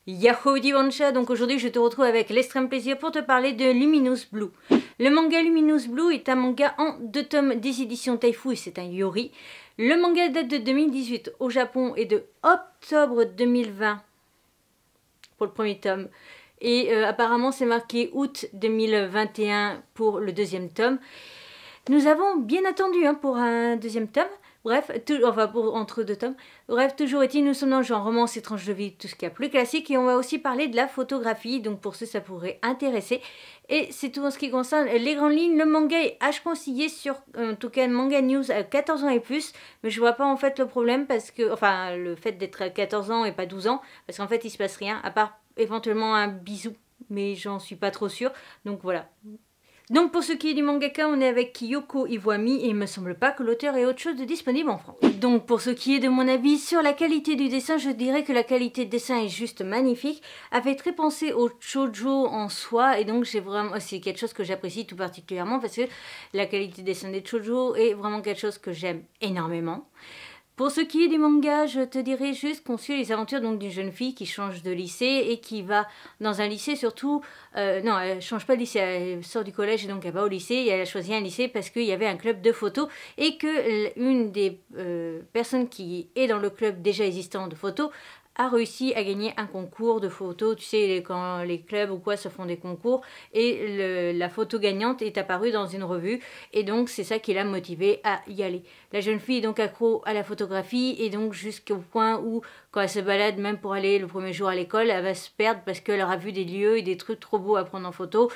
Yahoo Divansha, donc aujourd'hui je te retrouve avec l'extrême plaisir pour te parler de Luminous Blue. Le manga Luminous Blue est un manga en 2 tomes des éditions Taifu et c'est un yori. Le manga date de 2018 au Japon et de octobre 2020 pour le premier tome. Et apparemment c'est marqué août 2021 pour le deuxième tome. Nous avons bien attendu pour un deuxième tome. Bref, entre 2 tomes. Bref, toujours est-il, nous sommes dans le genre romance, étrange de vie, tout ce qu'il y a plus classique. Et on va aussi parler de la photographie, donc pour ceux ça pourrait intéresser. Et c'est tout en ce qui concerne les grandes lignes. Le manga est conseillé sur, en tout cas, Manga News à 14 ans et plus. Mais je vois pas en fait le problème, parce que, enfin, le fait d'être à 14 ans et pas 12 ans. Parce qu'en fait, il se passe rien, à part éventuellement un bisou. Mais j'en suis pas trop sûre. Donc voilà. Donc pour ce qui est du mangaka, on est avec Kyoko Iwami et il me semble pas que l'auteur ait autre chose de disponible en France. Donc pour ce qui est de mon avis sur la qualité du dessin, je dirais que la qualité de dessin est juste magnifique, a fait très penser au shoujo en soi et donc c'est quelque chose que j'apprécie tout particulièrement parce que la qualité de dessin des shoujo est vraiment quelque chose que j'aime énormément. Pour ce qui est du manga, je te dirais juste qu'on suit les aventures d'une jeune fille qui change de lycée et qui va dans un lycée surtout... non, elle change pas de lycée, elle sort du collège et donc elle va au lycée et elle a choisi un lycée parce qu'il y avait un club de photos et que une des personnes qui est dans le club déjà existant de photos a réussi à gagner un concours de photos. Tu sais, quand les clubs ou quoi se font des concours et la photo gagnante est apparue dans une revue et donc c'est ça qui l'a motivée à y aller. La jeune fille est donc accro à la photographie et donc jusqu'au point où quand elle se balade, même pour aller le premier jour à l'école, elle va se perdre parce qu'elle aura vu des lieux et des trucs trop beaux à prendre en photo.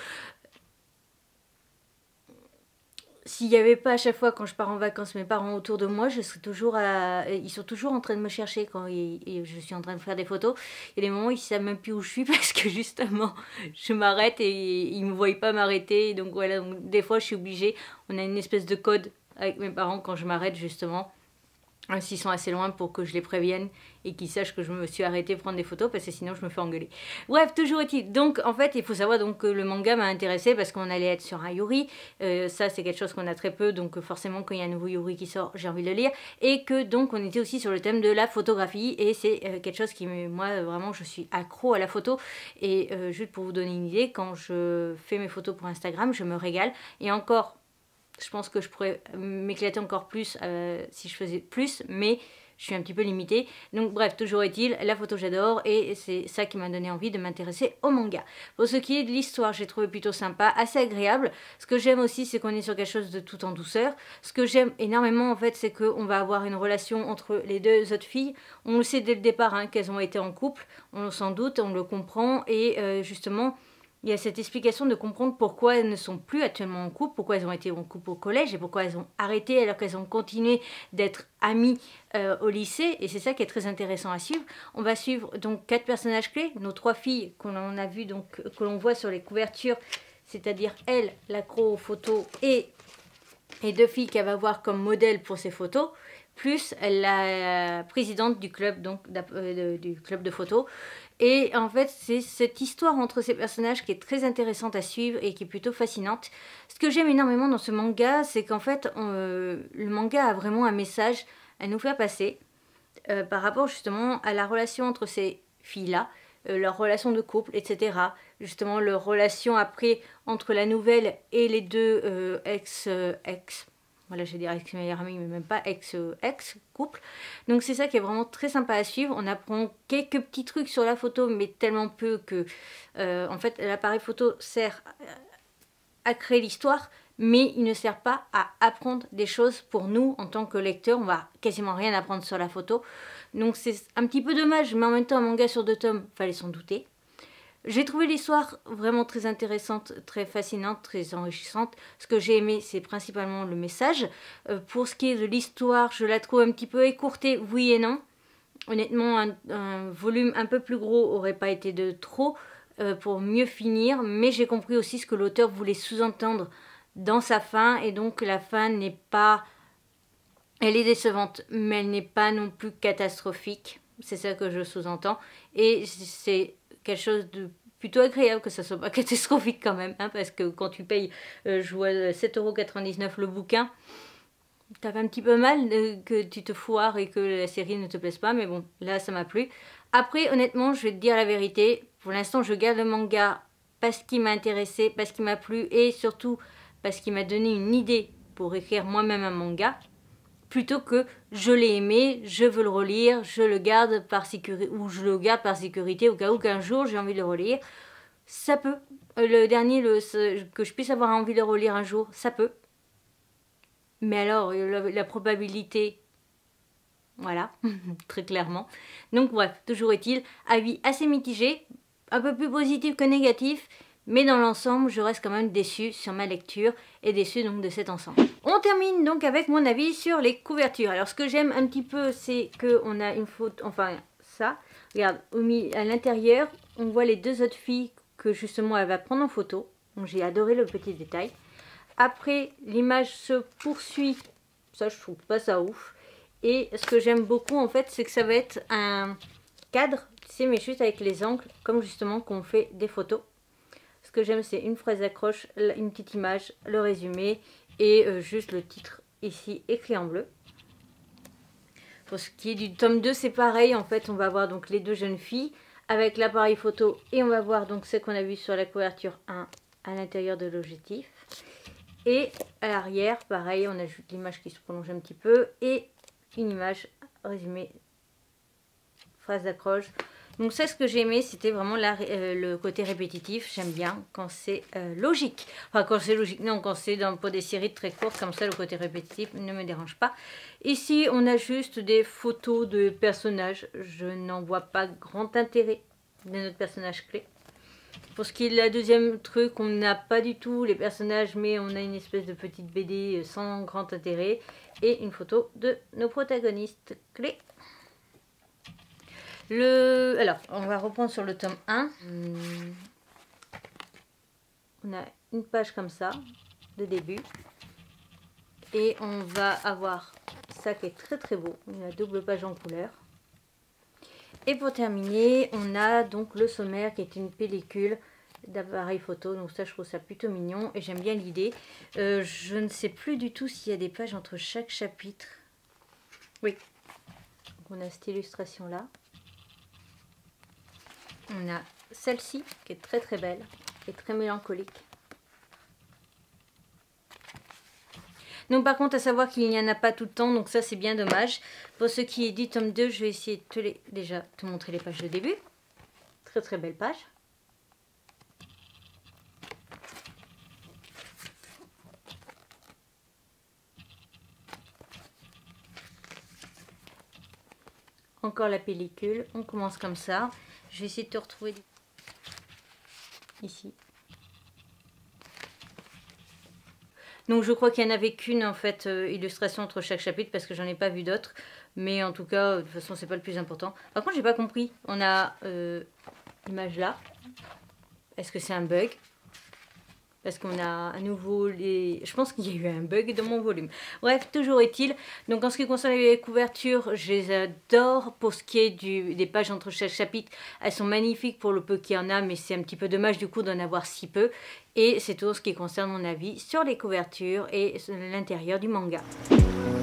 S'il n'y avait pas à chaque fois quand je pars en vacances mes parents autour de moi, je serais toujours ils sont toujours en train de me chercher quand je suis en train de faire des photos. Il y a des moments où ils ne savent même plus où je suis parce que justement je m'arrête et ils ne me voient pas m'arrêter. Donc voilà, donc, des fois je suis obligée, on a une espèce de code avec mes parents quand je m'arrête justement. S'ils sont assez loin pour que je les prévienne et qu'ils sachent que je me suis arrêtée prendre des photos parce que sinon je me fais engueuler. Bref, toujours est-il. Donc en fait, il faut savoir donc que le manga m'a intéressé parce qu'on allait être sur un yori. Ça, c'est quelque chose qu'on a très peu, donc forcément quand il y a un nouveau yori qui sort, j'ai envie de le lire. Et que donc on était aussi sur le thème de la photographie et c'est quelque chose qui, moi vraiment, je suis accro à la photo. Et juste pour vous donner une idée, quand je fais mes photos pour Instagram, je me régale. Et encore... Je pense que je pourrais m'éclater encore plus si je faisais plus, mais je suis un petit peu limitée. Donc bref, toujours est-il, la photo j'adore et c'est ça qui m'a donné envie de m'intéresser au manga. Pour ce qui est de l'histoire, j'ai trouvé plutôt sympa, assez agréable. Ce que j'aime aussi, c'est qu'on est sur quelque chose de tout en douceur. Ce que j'aime énormément en fait, c'est qu'on va avoir une relation entre les deux autres filles. On le sait dès le départ qu'elles ont été en couple, on s'en doute, on le comprend et justement... Il y a cette explication de comprendre pourquoi elles ne sont plus actuellement en couple, pourquoi elles ont été en couple au collège et pourquoi elles ont arrêté alors qu'elles ont continué d'être amies au lycée. Et c'est ça qui est très intéressant à suivre. On va suivre donc 4 personnages clés, nos 3 filles qu'on a vu donc que l'on voit sur les couvertures, c'est-à-dire elle, l'accro aux photos et 2 filles qu'elle va voir comme modèle pour ses photos, plus la présidente du club du club de photos. Et en fait, c'est cette histoire entre ces personnages qui est très intéressante à suivre et qui est plutôt fascinante. Ce que j'aime énormément dans ce manga, c'est qu'en fait, le manga a vraiment un message à nous faire passer par rapport justement à la relation entre ces filles-là, leur relation de couple, etc. Justement, leur relation après entre la nouvelle et les deux ex. Voilà, je vais dire ex-meilleure amie, mais même pas ex-couple. Donc c'est ça qui est vraiment très sympa à suivre. On apprend quelques petits trucs sur la photo, mais tellement peu que... en fait, l'appareil photo sert à créer l'histoire, mais il ne sert pas à apprendre des choses pour nous en tant que lecteurs. On va quasiment rien apprendre sur la photo. Donc c'est un petit peu dommage, mais en même temps, un manga sur 2 tomes, fallait s'en douter. J'ai trouvé l'histoire vraiment très intéressante, très fascinante, très enrichissante. Ce que j'ai aimé, c'est principalement le message. Pour ce qui est de l'histoire, je la trouve un petit peu écourtée, oui et non. Honnêtement, un volume un peu plus gros aurait pas été de trop pour mieux finir. Mais j'ai compris aussi ce que l'auteur voulait sous-entendre dans sa fin. Et donc la fin n'est pas... Elle est décevante, mais elle n'est pas non plus catastrophique. C'est ça que je sous-entends. Et c'est quelque chose de plutôt agréable que ça soit pas catastrophique quand même. Parce que quand tu payes, je vois 7,99 € le bouquin, t'as un petit peu mal que tu te foires et que la série ne te plaise pas. Mais bon, là ça m'a plu. Après, honnêtement, je vais te dire la vérité. Pour l'instant, je garde le manga parce qu'il m'a intéressé, parce qu'il m'a plu et surtout parce qu'il m'a donné une idée pour écrire moi-même un manga. Plutôt que je l'ai aimé, je veux le relire, je le garde par sécurité ou je le garde par sécurité au cas où qu'un jour j'ai envie de le relire. Ça peut. Le dernier, que je puisse avoir envie de le relire un jour, ça peut. Mais alors, la probabilité, voilà, très clairement. Donc bref, toujours est-il, avis assez mitigé, un peu plus positif que négatif, mais dans l'ensemble, je reste quand même déçue sur ma lecture et déçue donc de cet ensemble. On termine donc avec mon avis sur les couvertures. Alors ce que j'aime un petit peu, c'est qu'on a une photo, enfin ça, regarde, à l'intérieur, on voit les deux autres filles que justement elle va prendre en photo. Donc j'ai adoré le petit détail. Après, l'image se poursuit, ça je trouve pas ça ouf. Et ce que j'aime beaucoup en fait, c'est que ça va être un cadre, tu sais, mais juste avec les angles, comme justement qu'on fait des photos. Ce que j'aime, c'est une phrase d'accroche, une petite image, le résumé et juste le titre ici écrit en bleu. Pour ce qui est du tome 2, c'est pareil. En fait, on va voir donc les deux jeunes filles avec l'appareil photo et on va voir donc ce qu'on a vu sur la couverture 1 à l'intérieur de l'objectif. Et à l'arrière, pareil, on ajoute l'image qui se prolonge un petit peu et une image résumée, phrase d'accroche. Donc ça, ce que j'ai aimé, c'était vraiment le côté répétitif. J'aime bien quand c'est logique. Enfin, quand c'est logique, non, quand c'est pour des séries très courtes, comme ça, le côté répétitif ne me dérange pas. Ici, on a juste des photos de personnages. Je n'en vois pas grand intérêt de notre personnage clé. Pour ce qui est de la deuxième truc, on n'a pas du tout les personnages, mais on a une espèce de petite BD sans grand intérêt. Et une photo de nos protagonistes clés. Alors, on va reprendre sur le tome 1. On a une page comme ça, de début. Et on va avoir ça qui est très très beau, une double page en couleur. Et pour terminer, on a donc le sommaire qui est une pellicule d'appareil photo. Donc ça, je trouve ça plutôt mignon et j'aime bien l'idée. Je ne sais plus du tout s'il y a des pages entre chaque chapitre. Oui. Donc on a cette illustration là. On a celle-ci qui est très très belle et très mélancolique. Donc par contre à savoir qu'il n'y en a pas tout le temps, donc ça c'est bien dommage. Pour ce qui est du tome 2, je vais essayer de déjà te montrer les pages de début. Très très belle page. Encore la pellicule, on commence comme ça. Je vais essayer de te retrouver ici. Donc je crois qu'il n'y en avait qu'une en fait illustration entre chaque chapitre parce que j'en ai pas vu d'autres. Mais en tout cas, de toute façon, c'est pas le plus important. Par contre, j'ai pas compris. On a l'image là. Est-ce que c'est un bug? Parce qu'on a à nouveau les... Je pense qu'il y a eu un bug dans mon volume. Bref, toujours est-il. Donc en ce qui concerne les couvertures, je les adore. Pour ce qui est des pages entre chaque chapitre, elles sont magnifiques pour le peu qu'il y en a. Mais c'est un petit peu dommage du coup d'en avoir si peu. Et c'est tout ce qui concerne mon avis sur les couvertures et l'intérieur du manga.